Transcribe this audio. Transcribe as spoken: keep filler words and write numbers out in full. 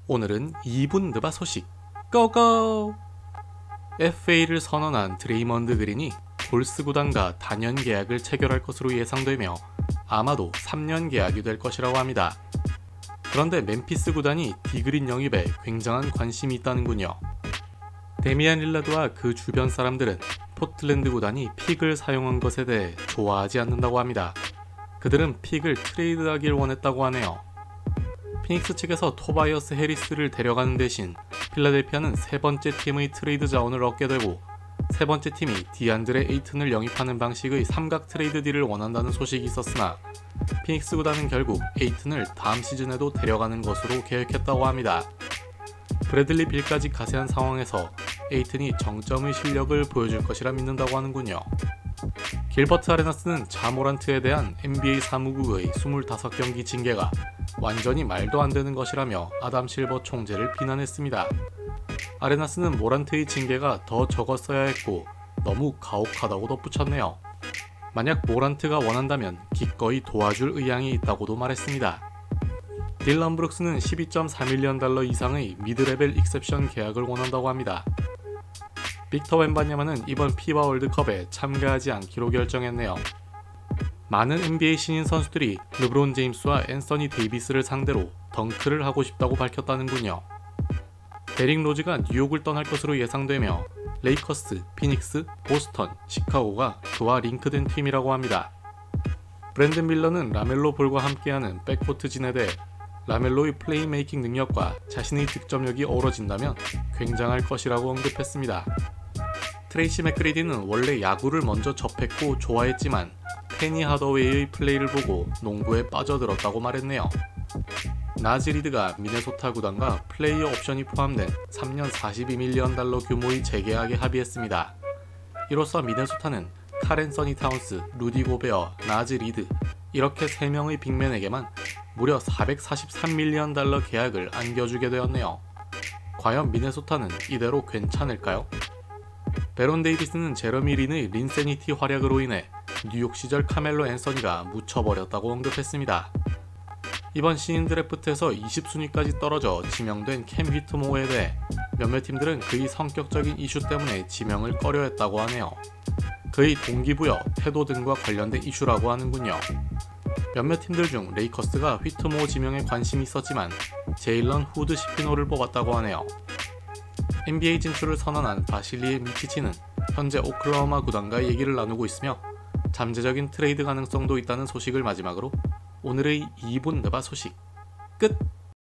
오늘은 이 분 느바 소식 고고! 에프에이를 선언한 드레이먼드 그린이 골스 구단과 단연 계약을 체결할 것으로 예상되며 아마도 삼 년 계약이 될 것이라고 합니다. 그런데 멤피스 구단이 디그린 영입에 굉장한 관심이 있다는군요. 데미안 릴라드와 그 주변 사람들은 포틀랜드 구단이 픽을 사용한 것에 대해 좋아하지 않는다고 합니다. 그들은 픽을 트레이드하길 원했다고 하네요. 피닉스 측에서 토바이어스 해리스를 데려가는 대신 필라델피아는 세 번째 팀의 트레이드 자원을 얻게 되고 세 번째 팀이 디안드레 에이튼을 영입하는 방식의 삼각 트레이드 딜을 원한다는 소식이 있었으나 피닉스 구단은 결국 에이튼을 다음 시즌에도 데려가는 것으로 계획했다고 합니다. 브래들리 빌까지 가세한 상황에서 에이튼이 정점의 실력을 보여줄 것이라 믿는다고 하는군요. 길버트 아레나스는 자모란트에 대한 엔비에이 사무국의 이십오 경기 징계가 완전히 말도 안 되는 것이라며 아담 실버 총재를 비난했습니다. 아레나스는 모란트의 징계가 더 적었어야 했고 너무 가혹하다고 덧붙였네요. 만약 모란트가 원한다면 기꺼이 도와줄 의향이 있다고도 말했습니다. 딜런 브룩스는 십이 점 사 밀리언 달러 이상의 미드레벨 익셉션 계약을 원한다고 합니다. 빅터 웬바냐마는 이번 피바 월드컵에 참가하지 않기로 결정했네요. 많은 엔비에이 신인 선수들이 르브론 제임스와 앤서니 데이비스를 상대로 덩크를 하고 싶다고 밝혔다는군요. 데릭 로즈가 뉴욕을 떠날 것으로 예상되며 레이커스, 피닉스, 보스턴, 시카고가 그와 링크된 팀이라고 합니다. 브랜든 밀러는 라멜로 볼과 함께하는 백코트 진에 대해 라멜로의 플레이메이킹 능력과 자신의 득점력이 어우러진다면 굉장할 것이라고 언급했습니다. 트레이시 맥그레디는 원래 야구를 먼저 접했고 좋아했지만 페니 하더웨이의 플레이를 보고 농구에 빠져들었다고 말했네요. 나즈 리드가 미네소타 구단과 플레이어 옵션이 포함된 삼 년 사십이 밀리언 달러 규모의 재계약에 합의했습니다. 이로써 미네소타는 카렌 서니 타운스, 루디 고베어, 나즈 리드 이렇게 세 명의 빅맨에게만 무려 사백사십삼 밀리언 달러 계약을 안겨주게 되었네요. 과연 미네소타는 이대로 괜찮을까요? 베론 데이비스는 제러미 린의 린세니티 활약으로 인해 뉴욕 시절 카멜로 앤서니가 묻혀버렸다고 언급했습니다. 이번 신인 드래프트에서 이십 순위까지 떨어져 지명된 캠 휘트모어에 대해 몇몇 팀들은 그의 성격적인 이슈 때문에 지명을 꺼려했다고 하네요. 그의 동기부여, 태도 등과 관련된 이슈라고 하는군요. 몇몇 팀들 중 레이커스가 휘트모어 지명에 관심이 있었지만 제일런 후드 시피노를 뽑았다고 하네요. 엔비에이 진출을 선언한 바실리에 미치치는 현재 오클라호마 구단과 얘기를 나누고 있으며 잠재적인 트레이드 가능성도 있다는 소식을 마지막으로 오늘의 이 분 느바 소식 끝!